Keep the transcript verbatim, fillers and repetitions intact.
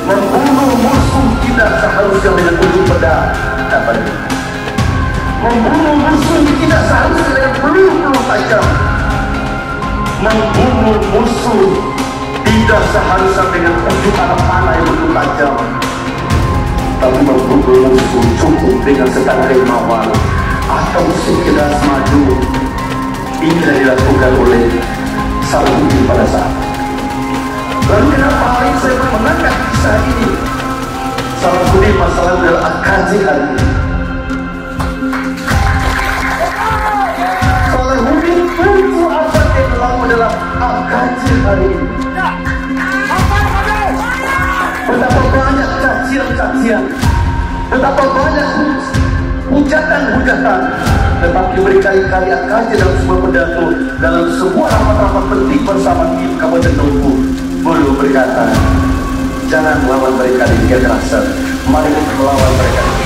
Membunuh musuh tidak seharusnya dengan ujung pedang. Apa itu? Membunuh musuh tidak seharusnya dengan peluru-peluru tajam. Membunuh musuh tidak seharusnya dengan ujung anak panah yang begitu tajam. Tapi membunuh musuh cukup dengan setangkai mawar atau sekedar madu. Ini dilakukan oleh Salahuddin pada saat. Lalu kenapa hari ini saya mengangkat kisah ini? Salahuddin masalah adalah akaji hari ini. Salahuddin tujuh abad yang lalu adalah akaji hari ini. Betapa banyak cacian-cacian, betapa banyak hujatan-hujatan, tetapi berkali-kali akaji dalam sebuah pidato, dalam sebuah rapat-rapat penting bersama tim Kabupaten Dompu, beliau berkata, jangan melawan mereka di kekerasan, mari melawan mereka